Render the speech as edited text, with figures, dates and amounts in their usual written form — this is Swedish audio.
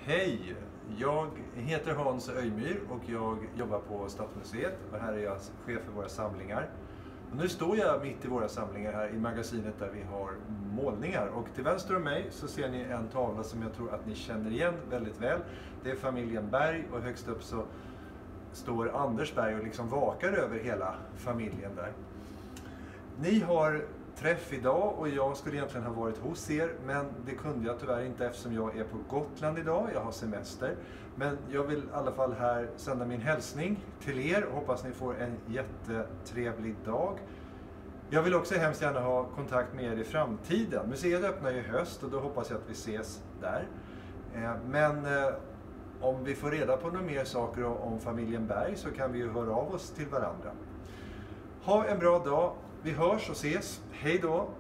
Hej! Jag heter Hans Öjmyr och jag jobbar på Stadsmuseet och här är jag chef för våra samlingar. Och nu står jag mitt i våra samlingar här i magasinet där vi har målningar. Och till vänster om mig så ser ni en tavla som jag tror att ni känner igen väldigt väl. Det är familjen Berg och högst upp så står Anders Berg och liksom vakar över hela familjen där. Ni har träff idag och jag skulle egentligen ha varit hos er, men det kunde jag tyvärr inte eftersom jag är på Gotland idag, jag har semester. Men jag vill i alla fall här sända min hälsning till er och hoppas ni får en jättetrevlig dag. Jag vill också hemskt gärna ha kontakt med er i framtiden. Museet öppnar i höst och då hoppas jag att vi ses där. Men om vi får reda på några mer saker om familjen Berg så kan vi ju höra av oss till varandra. Ha en bra dag. Vi hörs och ses. Hej då!